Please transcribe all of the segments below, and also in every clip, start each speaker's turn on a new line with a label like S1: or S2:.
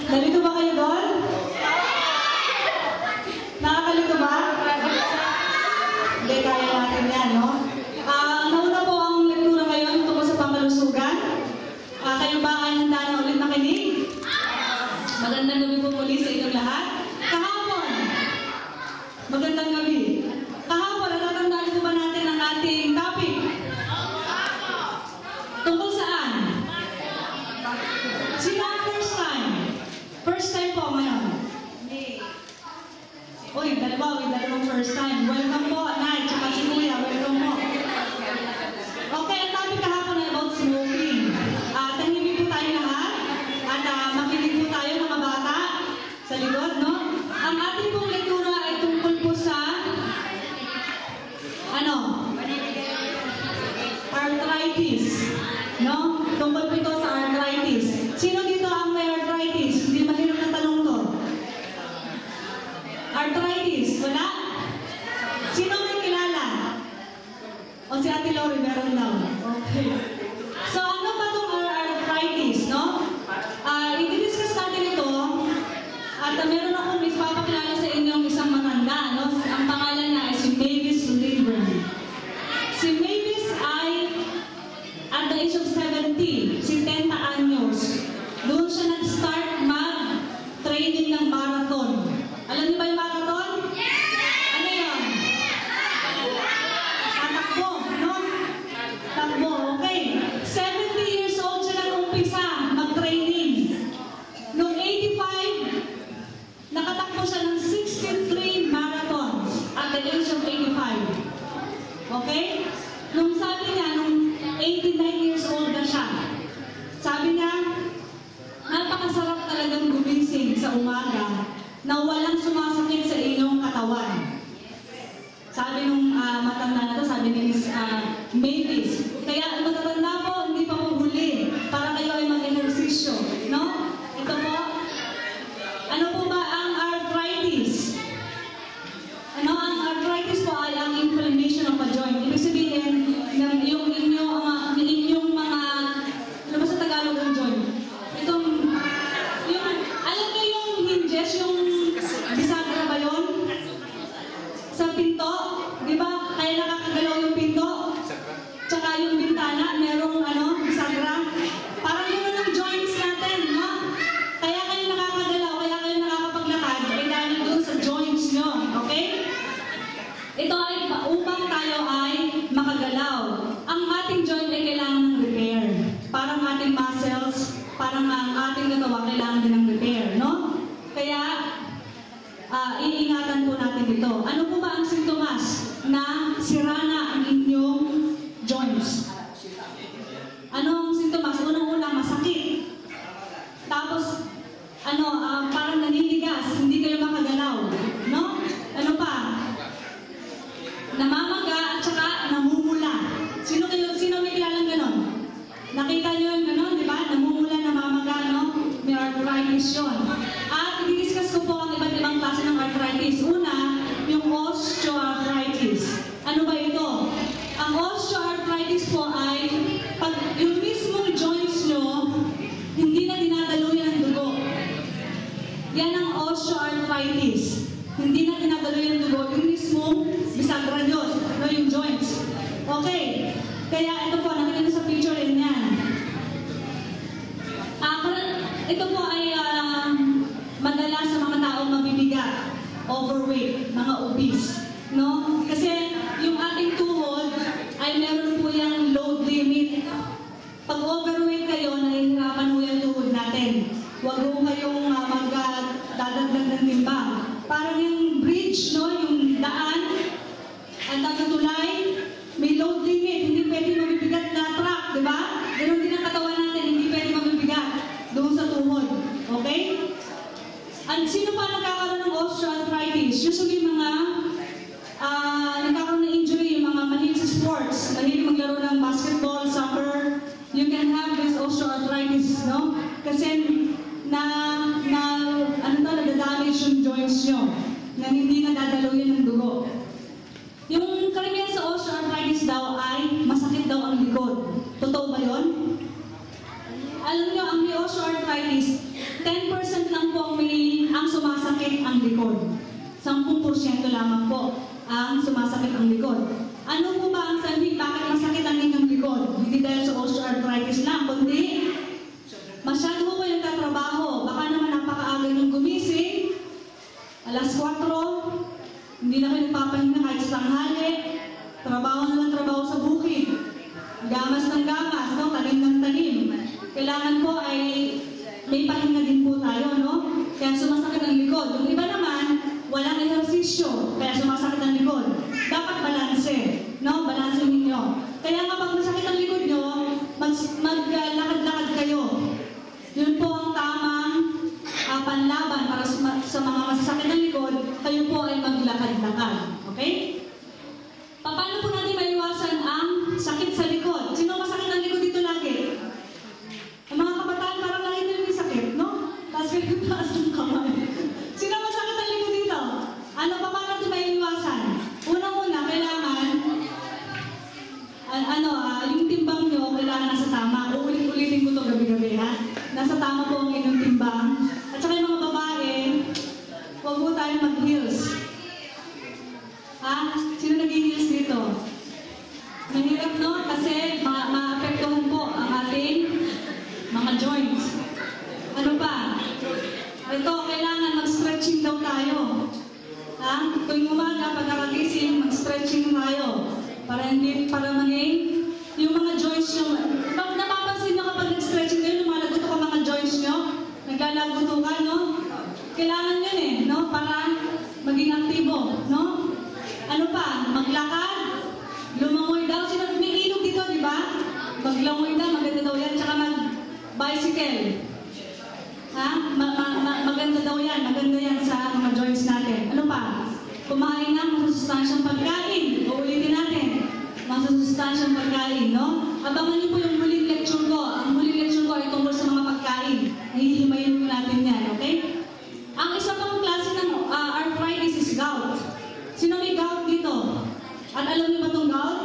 S1: Nalito ba kayo doon? Nakakalito ba? Hindi, kaya natin yan, no? Nauna po ang lektura ngayon tungkol sa pangkalusugan. Kayo ba ay handa na ulit makinig? Magandang gabi po muli sa inyong lahat. Kahapon, magandang gabi. Kahapon, natatandaan po ba natin ang ating topic? Tungkol saan? Sino ang first time? First time po ngayon. Uy, dalawang first time. Welcome po, Nay, tsaka si Kuya. Welcome po. Okay, ang topic kahapon ay about smoking. Tahimik po tayo lahat. At makinig po tayo mga bata sa likod, no? Ang ating pong lektura ay tungkol po sa arthritis. No? Tungkol po ito sa arthritis. Sino dito ang may arthritis? Hindi mahirap na tanong to. Arthritis, wala? Sino may kilala? O si Ate Lori, meron daw. Okay. So ano ba itong arthritis, no? I-discuss natin ito. At meron akong ipapakilala sa inyong isang matanda, no? Ang pangalan niya ay si Mavis Lindgren. Si Mavis ay at the age of 70, 70 anyos, doon siya nag-start mag-training ng marathon. Alam niyo ba yung marathon? Yeah! Ano yun? Tatakbo, no? Takbo, okay. 70 years old siya nag-umpisa mag-training. Noong 85, nakatakbo siya ng 63 marathons at the age of 85. Okay? Nung sabi niya, nung 89 years old na siya, sabi niya, napakasarap talagang gumising sa umaga na walang sumasakit sa inyong katawan. Sabi nung matanda na to, sabi ni Miss Mavis. Kaya matatanda po, hindi pa po huli para kayo ay mag-ehersisyo. No? Ito po. Ano po ba ang arthritis? Ano ang arthritis po ay ang inflammation of a joint. Ibig sabihin, yung inyong mga, ano ba sa Tagalog ang joint? Itong, alam niyo yung hinges, yung bisagra ba yun? Sa pinto, di ba? Kaya nakakagalaw yung pinto. Tsaka yung bintana, merong bisagra. Parang yun ang joints natin, no? Kaya kayo nakakagalaw, kaya kayo nakakapaglakad, ay dahil doon sa joints nyo, okay? Ito ay upang tayo ay makagalaw. Ang ating joint ay kailangan ng repair. Parang ating muscles, parang ang ating katawan kailangan din ng repair, no? Kaya, iingatan po natin ito. Ano po ba ang sintomas na sira na ang inyong joints? Ano ang sintomas? Unang-una, masakit. Tapos, parang naninigas, hindi kayo makagalaw. No? Ano pa? Namamaga at saka namumula. Sino may kilalang ganon? Nakita nyo yung ganon, di ba? Namumula, namamaga, no? May arthritis yun. At i-discuss ko po ang iba't ibang klase ng arthritis. Una, yung osteoarthritis. Ano ba ito? Ang osteoarthritis po ay pag yung mismong joints nyo, hindi na dinadaluyan ng dugo. Yan ang osteoarthritis. Hindi na dinadaluyan ng dugo. Yung mismong bisagra nyo, no, yung joints. Okay. Kaya ito po, nakita nyo sa picture rin yan. Ito po ay madalas sa mga taong mabibigat, overweight, mga obese. No? Kasi yung ating tuhod ay meron po yung load limit. Pag overweight kayo, nahihirapan po yung tuhod natin. Huwag po kayong magdadagdag ng timbang. Parang yung bridge, no? Yung daan, ang tagatulay, may load limit. Hindi pwede mabibigat na truck, di ba? Ganun din ang katawan natin, hindi pwede mabibigat doon sa tuhod. Okay? At sino pa nagkakaroon ng osteoarthritis? Usually mga nagkakaroon ng injury, yung mga mahilig sa sports, mahilig maglaro ng basketball, soccer, you can have this osteoarthritis, no? Kasi nadadamage yung joints nyo, na hindi nadadaluyan ng dugo. Yung karamihan sa osteoarthritis daw ay masakit daw ang likod. Totoo ba yun? Alam nyo, ang osteoarthritis, 10% lang 10% lamang po ang sumasakit ang likod. Ano po ba ang sanhi? Bakit masakit ang inyong likod? Hindi dahil sa osteoarthritis lang, kundi masyado po kayo nagtatrabaho. Baka naman napakaaga niyong gumising, alas 4, hindi na kayo nagpapahinga kahit sa tanghali, trabaho na lang trabaho sa bukid, gamas ng gamas, no? Tanim ng tanim. Kailangan po ay may pahinga din po tayo, no? Kaya sumasakit ang likod. Yung iba naman, walang ehersisyo, kaya sumasakit ang likod. Dapat balanse, no? Balanse ninyo. Kaya kapag masakit ang likod nyo, maglakad-lakad kayo. Yun po ang tamang panlaban para sa mga masasakit ng likod, kayo po ay maglakad-lakad. Okay? Paano po natin maiwasan ang sakit sa likod? Sino masakit ang likod dito lagi? Ang mga kabataan parang lagi nila may sakit, no? Tapos kayo taas ng kamay. Sino masakit ang likod dito? Ano pa paano natin maiwasan? Unang-una, kailangan yung timbang nyo, kailangan nasa tama. Ulit-ulitin ko ito gabi-gabi, ha? Nasa tama po ang inyong timbang. At saka yung mga babae, huwag po tayong mag-heels. Ha? Sino nag-heels dito? Mahirap, no? Kasi maapektuhan po ang ating mga joints. Ano pa? Ito, kailangan mag-stretching daw tayo. Ha? Tuwing umaga, pagkakagising, mag-stretching tayo. Para maging yung mga joints nyo. Napapansin nyo kapag nag-stretching kayo, lumalagot ako mga joints nyo, naglalagot ka, no? Kailangan yun eh, no? Para maging aktibo, no? Ano pa? Maglakad, lumangoy daw. May ilog dito, di ba? Maglangoy daw, maganda daw yan. Tsaka mag-bicycle. Ha? Maganda daw yan. Maganda yan sa mga joints natin. Ano pa? Kumain ng masusustansyang pagkain. Uulitin natin. Masusustansyang pagkain, no? Abangan niyo po yung huling lecture ko. Ang huling lecture ko ay tungkol sa mga pagkain. Nahihimayin po natin yan, okay? Ang isa pang klase ng arthritis is gout. Sino may gout dito? At alam niyo ba itong gout?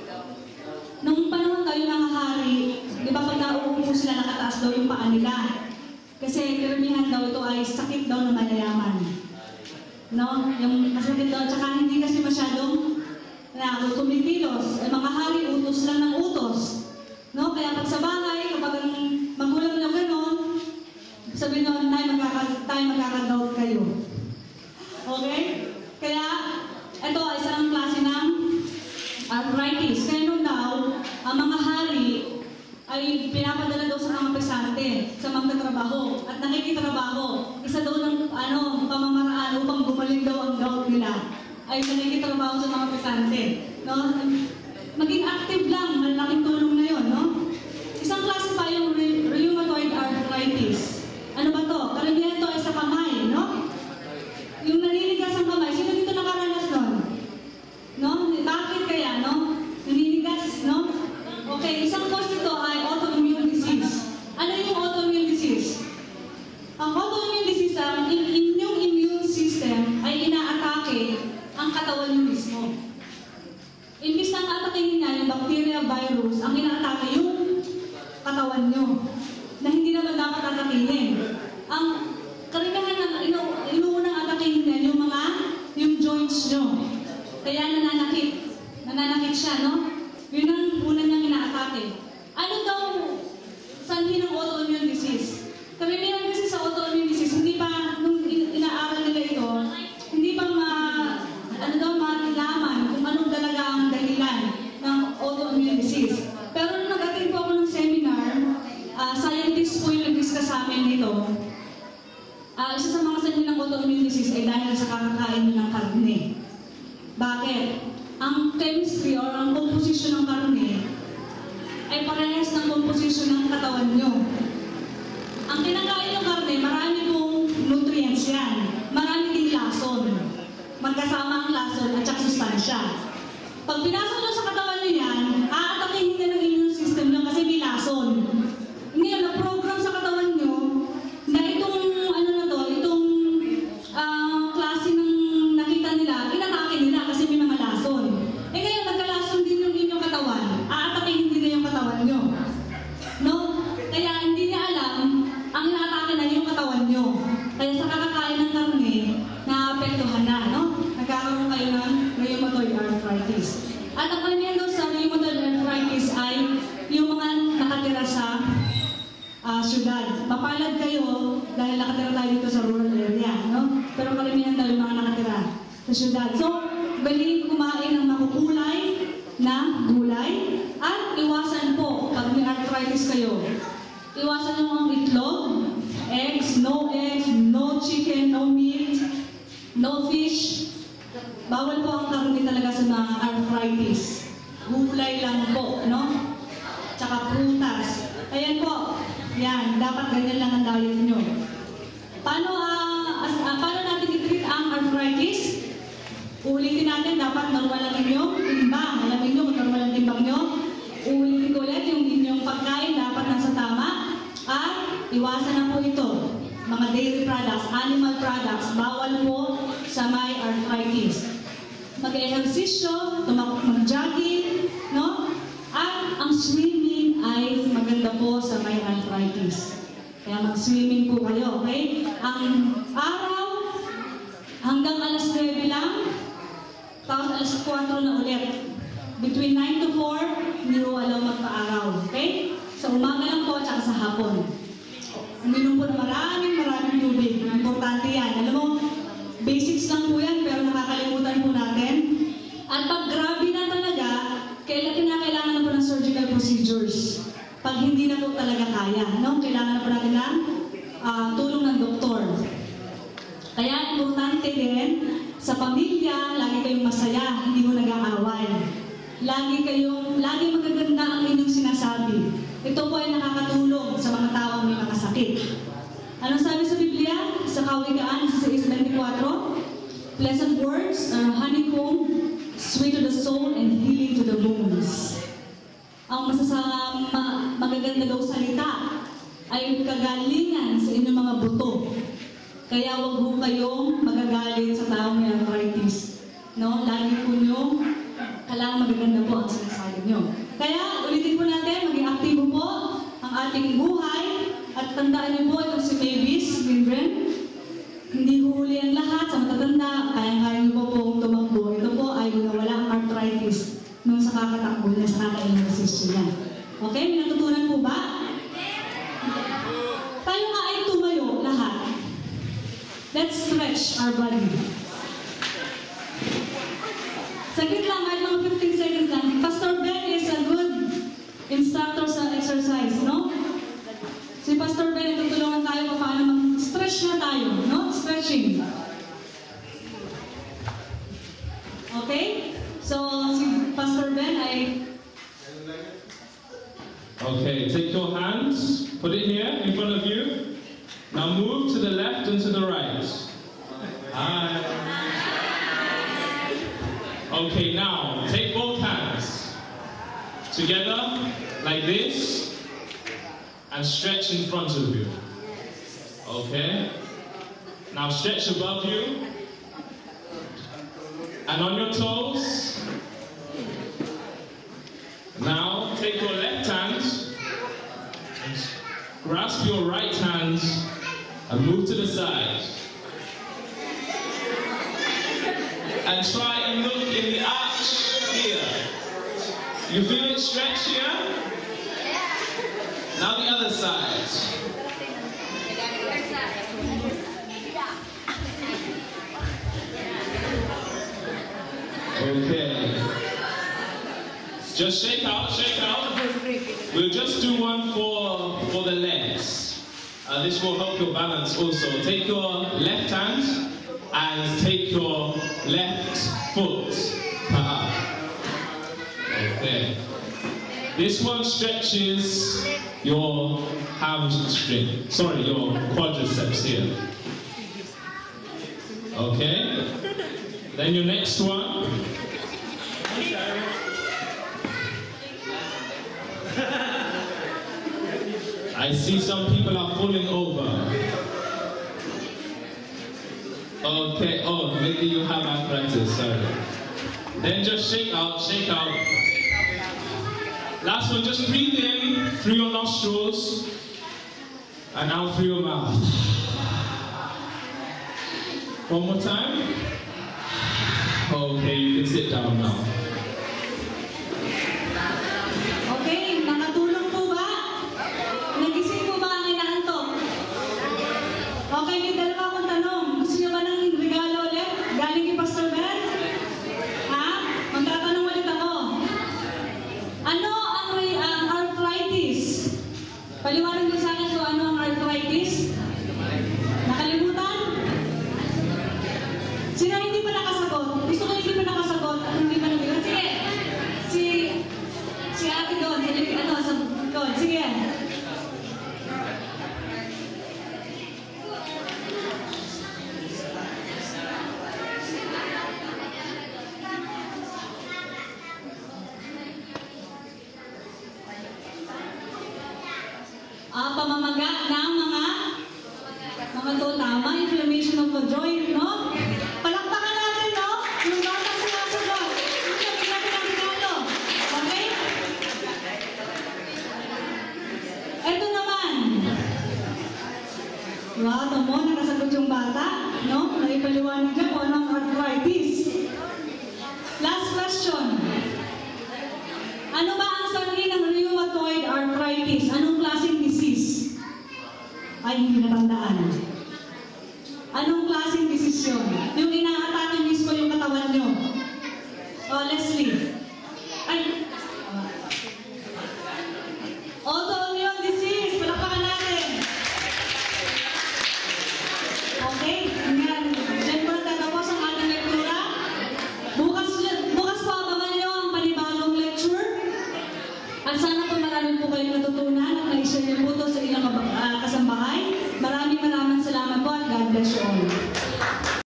S1: Nung panahon kayo nanghahari, di ba pag nauupo sila, nakataas daw yung paa nila? Kasi karamihan daw ito ay sakit daw na mayayaman. No? Yung masakit daw, tsaka hindi kasi masyadong kumikilos. Mga hari, utos lang ng utos. No? Kaya pag sa bahay, kapag magulang nyo gano'n, sabihin nyo, tayo magkakagout kayo. Okay? Kaya, ito ay isang klase ng arthritis. Kaya nung daw, ang mga hari ay pinapadala daw sa mga pesante, sa mga trabaho at nakikitrabaho. Isa daw ng pamamaraan upang gumaling daw ang gout nila ay nakikitrabaho sa mga pesante. No? Maging active lang, malaking tulong na yun, no? Isang klase pa yung rheumatoid arthritis. Ano ba to? Karamihan to ay sa kamay, no? Yung naninigas ang kamay, sino dito nakaranas nun? No? Bakit kaya, no? Naninigas, no? Okay, isang cause nito ay autoimmune disease. Ano yung autoimmune disease? Ang autoimmune disease, yung immune system ay inaatake ang katawan nyo mismo. Imbis na atakehin niya yung bacteria, virus, ang inaatake yung katawan nyo na hindi naman dapat atakehin. Ang karamihan na inuunang atakehin niya yung joints nyo. Kaya nananakit siya, no? Yun ang una niyang inaatake. Ano daw sanhi ng autoimmune disease? Karamihan kasi sa autoimmune disease, hindi pa, nung inaaral nila ito, hindi pa malaman kung anong talaga ang dahilan ng autoimmune disease. Pero nung nag-attend po ako ng seminar, scientists po yung nag-discuss sa amin dito. Isa sa mga sanhi ng autoimmune disease ay dahil sa kakakain ng karne. Bakit? Ang chemistry or ang composition ng karne ay parehas ng composition ng katawan nyo. Ang kinakain ng karne, marami pong nutrients yan. Marami ding lason. Magkasama ang lason at saka sustansya. Pag pinasok nyo sa katawan nyo yan, aatakihin na ng immune system nyo kasi may lason. Ngayon, na-program sa katawan nyo na itong klase ng nakita nila, inatake nila kasi may mga lason. Eh ngayon, nagkalason din yung inyong katawan. Aatakihin din na yung katawan nyo. No? Kaya hindi niya alam, ang inaatake na yung katawan nyo. Kaya sa kakakain ng karne, naapektuhan na. No? At ang karamihan daw sa rheumatoid arthritis ay yung mga nakatira sa syudad. Mapalad kayo dahil nakatira tayo dito sa rural area, no? Pero karamihan daw yung mga nakatira sa syudad. So, galing kumain ng makukulay na gulay at iwasan po pag may arthritis kayo. Iwasan yung ang itlog, eggs, no chicken, no meat, no fish. Bawal po ang karne talaga sa mga arthritis. Gulay lang po, no? Tsaka prutas. Ayan po. Yan, dapat ganyan lang ang diet nyo. Paano natin i-treat ang arthritis? Ulitin natin, dapat normal ang inyong timbang. Alam niyo kung normal ang timbang nyo? Ulitin ko ulit, yung inyong pagkain dapat nasa tama. At iwasan na po ito. Mga dairy products, animal products, bawal po sa may arthritis. Mag-ehersisyo, mag-jogging, no? At ang swimming ay maganda po sa may arthritis. Kaya mag-swimming po kayo, okay? Ang araw, hanggang alas 9 lang, tapos alas 4 na ulit. Between 9 to 4, hindi mo alam magpa-araw, okay? Sa umaga lang po, at sa hapon. Uminom po na maraming tubig. Importante yan. Alam mo, basics lang po yan, pero nakakalimutan po natin. At pag grabe na talaga, kailangan na po ng surgical procedures. Pag hindi na po talaga kaya, no? Kailangan na po natin ng tulong ng doktor. Kaya importante din, sa pamilya, lagi kayong masaya, hindi mo nag-aaway. Lagi magaganda ang inyong sinasabi. Ito po ay nakakatulong sa mga taong may makasakit. Anong sabi sa Biblia? Sa Kawikaan, sa 6:24, pleasant words are honeycomb, sweet to the soul and healing to the bones. Ang magaganda daw salita ay kagalingan sa inyong mga buto. Kaya huwag po kayong magagalit sa taong may arthritis. No? Lagi po nyo, kailangan magaganda po ang sinasabi nyo. Kaya ulitin po natin, maging aktibo po ang ating buhay. At tandaan niyo po itong si Mavis Lindgren. Hindi huli ang lahat sa matatanda. Kaya niyo po pong tumakbo. Ito po ay wala ang arthritis nung sa kakatakbo niya, sa kaka-ehersisyo niya. Okay? May natutunan po ba? Tayo nga ay tumayo lahat. Let's stretch our body. Saglit lang, kahit mga 15 seconds lang. Pastor Ben is a good instructor sa exercise, no? Si Pastor Ben, tutulungan tayo kung paano mag-stretch na tayo, no? Stretching. Okay? So, si Pastor Ben ay...
S2: Okay, take your hands, put it here in front of you. Now move to the left and to the right. Hi. Okay, now take both hands together like this and stretch in front of you. Okay? Now stretch above you and on your toes. Now take your left hand and grasp your right hand and move to the side. And try and look in the arch here. You feel it stretch here? Now the other side. Okay. Just shake out, shake out. We'll just do one for the legs. This will help your balance also. Take your left hand and take your left foot up. Okay. This one stretches your hamstring. Sorry, your quadriceps here. Okay. Then your next one. I see some people are falling over. Okay, oh, maybe you have arthritis, sorry. Then just shake out, shake out. Last one, just breathe in through your nostrils and out through your mouth. One more time. Okay, you can sit down now.
S1: of a joint, no? Palakpakan natin, no? Yung bata sinasagot. Yung sabi natin ang regalo. Okay? Ito naman. Wow, tamo, nakasagot yung bata, no? Naipaliwanag niya kung anong arthritis. Last question. Ano ba ang sanhi ng rheumatoid arthritis? Anong klaseng disease? Ay, hindi natandaan.